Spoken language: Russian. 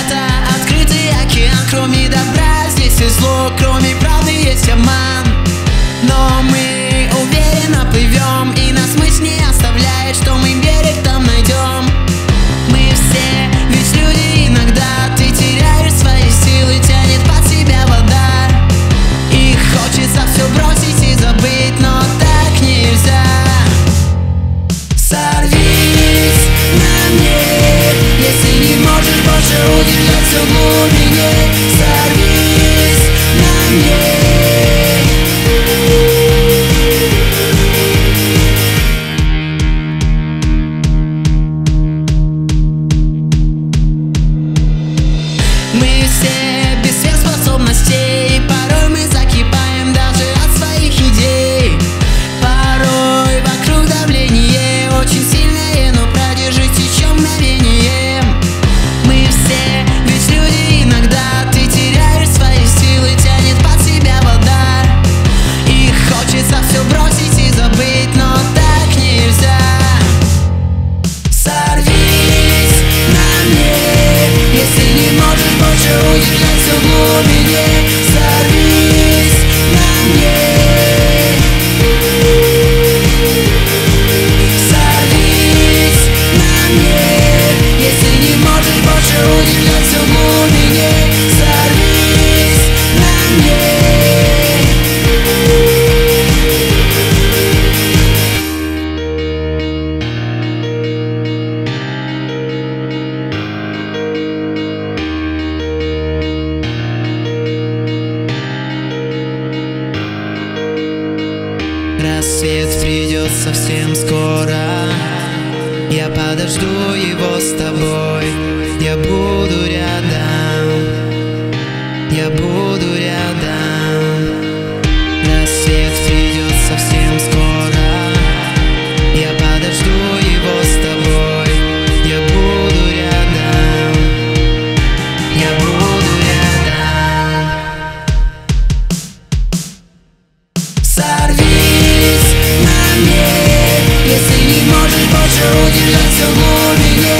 это открытый океан. Кроме добра здесь и зло, кроме правды есть обман. Но мы уверенно плывем, и нас мысль не оставляет, что мы берег там найдем. Мы все ведь люди, иногда ты теряешь свои силы, тянет под себя вода. И хочется все бросить и забыть, но так нельзя. Сорвись на мне, если не можешь больше удержаться в глубине. Сорвись на мне. Мы все без всех способностей, порой мы закипаем даже от своих идей. Порой вокруг давление очень сильное, но продержись еще мгновение. Мы все ведь люди, иногда ты теряешь свои силы, тянет под себя вода. И хочется все бросить и забыть, но так нельзя. Сорвись на мне, если не можешь больше удержаться в глубине. Сорвись на мне. Сорвись на мне, если не можешь больше удержаться в глубине. Сорвись на мне. Рассвет придет совсем скоро, я подожду его с тобой. Я буду рядом, я буду рядом. Рассвет придет совсем скоро, я подожду его с тобой. Я буду рядом, я буду рядом. Сорвись на мне, если не можешь больше удержаться в глубине.